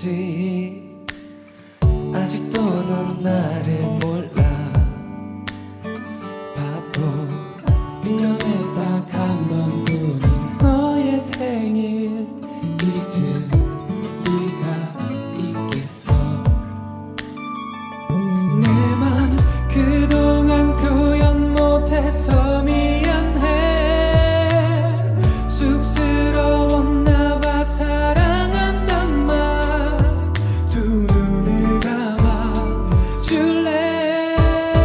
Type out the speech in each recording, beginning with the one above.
거지. 아직도 넌 나를 몰라. 바보 1년에 딱 한 번뿐인 너의 생일 잊을 리가 있겠어. 내 맘 그동안 표현 못해서 미안해. 쑥스러웠나 봐. 사랑한단 말 두 눈을 감아 줄래.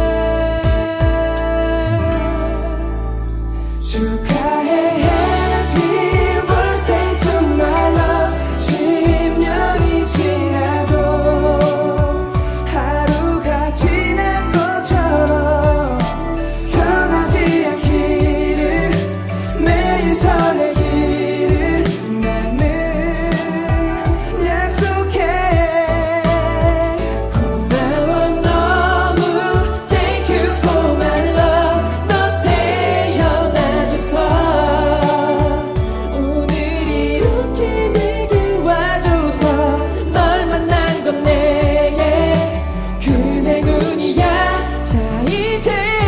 축하해 Happy birthday to my love. 10년이 지나도 하루가 지난 것처럼 변하지 않기를, 매일 설레기를 나는 약속해. 고마워 너무 Thank you for my love. 너 태어나줘서 오늘 이렇게 내게 와줘서 널 만난 건 내게 큰 행운이야. 자 이제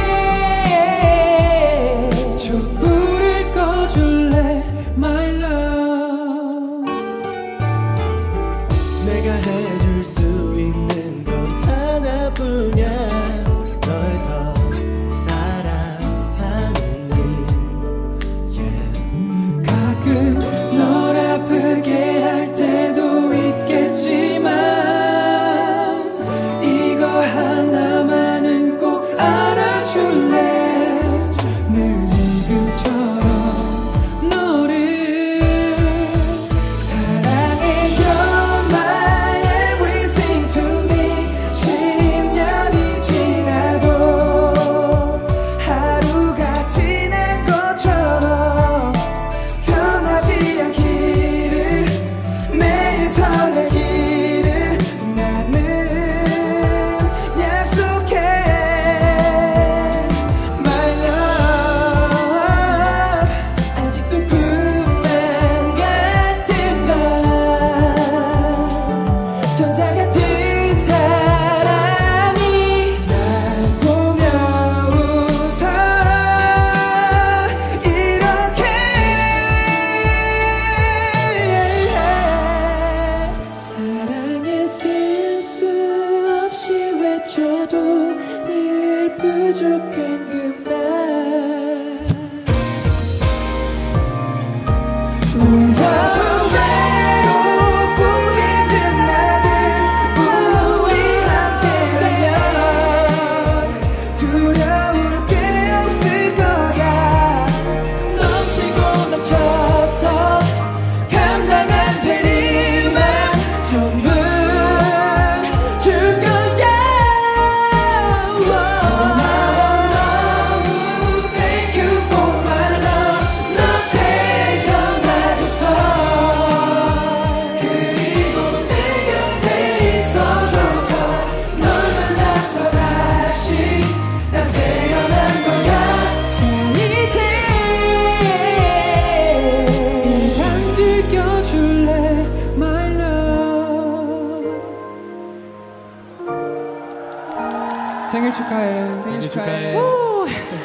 촛불을 꺼줄래 my love. 내가 해줄 수 있는 건 하나뿐이야. 널 더 사랑하는 일. 가끔 널 아프게 할 때도 있겠지만 이거 하나만은 꼭 알아줄래. 늘 지금처럼 너를 사랑해. You're my everything to me. 10년이 지나도 하루가 지난 것처럼 변하지 않기를, 매일 설레기를 나는 약속해 my love. 아직도 꿈만 같은 걸 천사 같은 사람이 날 보며 웃어 이렇게. 사랑해 쓸 수 없이 외쳐도 늘 부족한 그 말. 혼자서 외롭고 힘든 날들 우리 함께라면 두려울 게 없을 거야. 넘치고 넘쳐서 감당 안 되리만 전부 줄 거야. 고마워 너무 Thank you for my love. 너 태어나줘서 그리고 내 곁에 있어줘서 널 만나서 다시 난 태어난 거야. 자 이제 방 즐겨줄래 my love. 생일 축하해. 생일 축하해.